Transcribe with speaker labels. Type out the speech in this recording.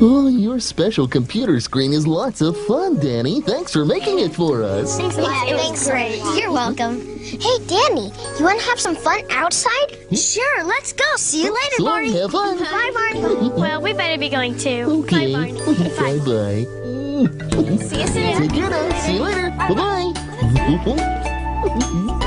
Speaker 1: Oh, your special computer screen is lots of fun, Danny. Thanks for making it for us.
Speaker 2: Thanks, great. You're welcome. Hey, Danny, you want to have some fun outside? Sure, let's go. See you later,
Speaker 1: So,
Speaker 2: Barney.
Speaker 1: have fun.
Speaker 2: Bye, Barney.
Speaker 3: Well, we better be going too.
Speaker 1: Okay.
Speaker 3: Bye, Barney.
Speaker 1: Bye-bye.
Speaker 3: See you soon.
Speaker 1: Take care now. See you later. Bye-bye.